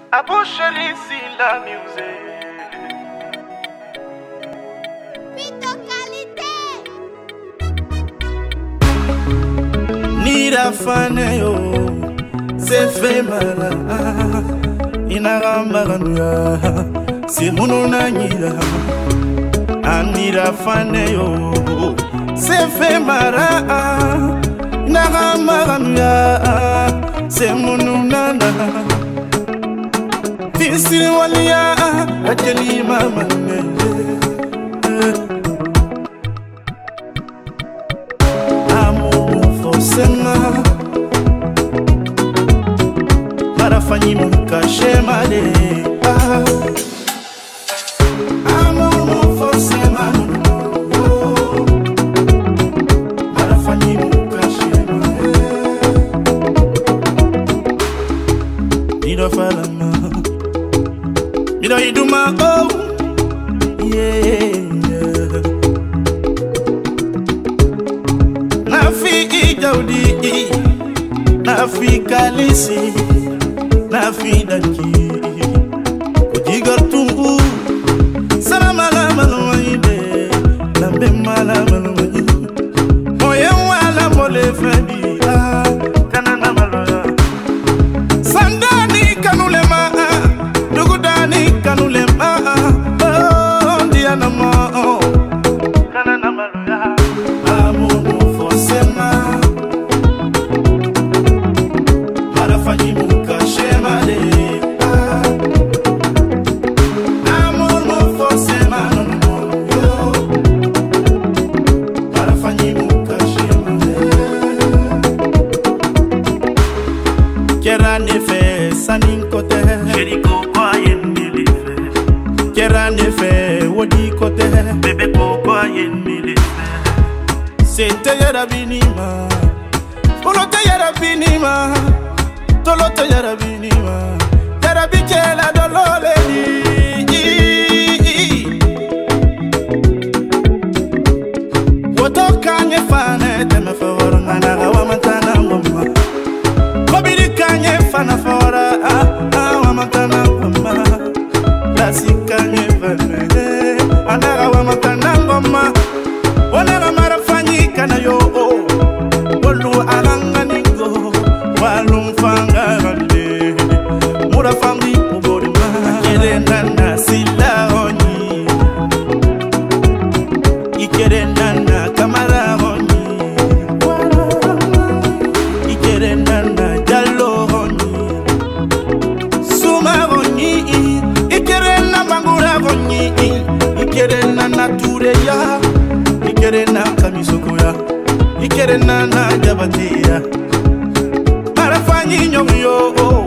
Approche-les si la musique. Pito qualité. Nira faneyo se fe mala inarambaranuya si mununa nira anira faneyo se fe mara inarambaranuya se mununa tisiri walia akeli mama Marafanyi mukache male Amour mon forcément Marafanyi mukache male Mido falama Mido iduma oh yeah Nafi ijaudi Nafi kalisi Nafi daki Kujigar tungu Salama la maluwaide Lambe mala maluwaide Moye wala mole fedi Kanana maloya Sandani kanulema Dugudani kanulema Oh ndiana mo Kanana maloya Amour forcément Marafanyi mukache male Amour mon forcément Marafanyi mukache male Kera nefe sanin kote Jeriko kwa yenmilife Kera nefe wodi kote Bebe kwa yenmilife Sente yarabinima Olote yarabinima Tolote yarabinima Yarabikela dololeni Woto kanye fane Teme favora Nganaga wamantana ngoma Kobiri kanye fana favora Wamantana ngoma Lasi kanye fane Anaga wamantana ngoma Wanaga marafanyi kana yo Wolu alanga ningo Walum fanga rande Mura fambi uborima Ikere nana sila honi Ikere nana kamara honi Ikere nana jalo honi Suma honi Ikere na mangura honi Ikere nana tureya Ikere na kamisokoya Ikere nana jabatia Marafanyi nyom yo